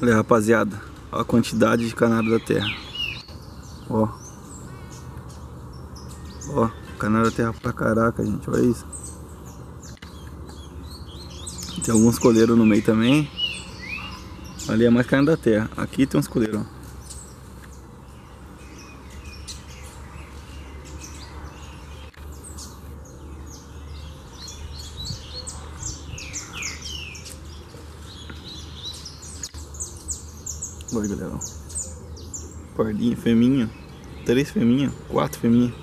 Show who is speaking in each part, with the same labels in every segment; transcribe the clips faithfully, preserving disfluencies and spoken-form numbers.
Speaker 1: Olha, rapaziada, olha a quantidade de canário da terra. Ó. Ó, canário da terra pra caraca, gente, olha isso. Tem alguns coleiros no meio também. Ali é mais canário da terra. Aqui tem uns coleiros, ó. Olha, galera, pardinho, fêminha, três fêminhas, quatro fêminhas.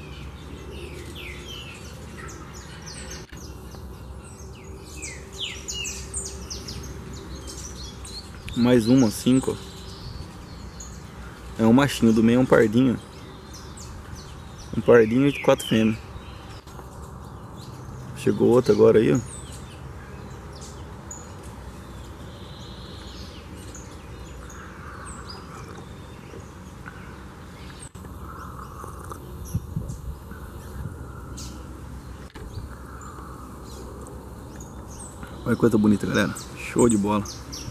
Speaker 1: Mais uma, cinco. É um machinho, do meio é um pardinho. Um pardinho e quatro fêmeas. Chegou outro agora aí, ó. Olha que coisa bonita, galera. Show de bola.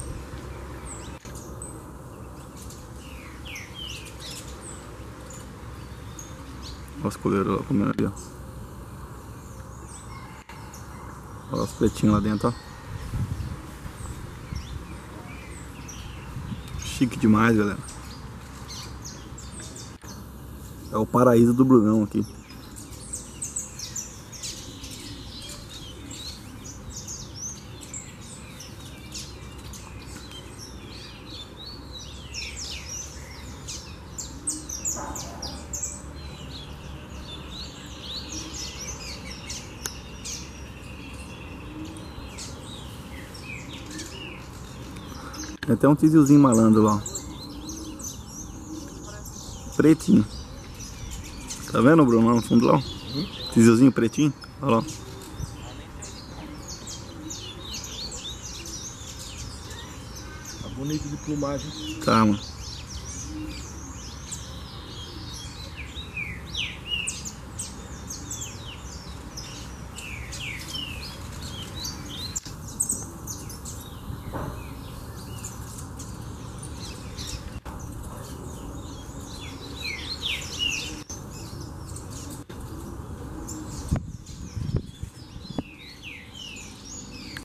Speaker 1: Olha os coleiros lá comendo ali, ó. Olha os pretinhos lá dentro, ó. Chique demais, galera. É o paraíso do Brunão aqui. Tem até um tizilzinho malandro lá, ó. Pretinho. Tá vendo, Bruno, lá no fundo lá? Uhum. Tizilzinho pretinho. Olha lá.
Speaker 2: Tá bonito de plumagem.
Speaker 1: Tá, mano.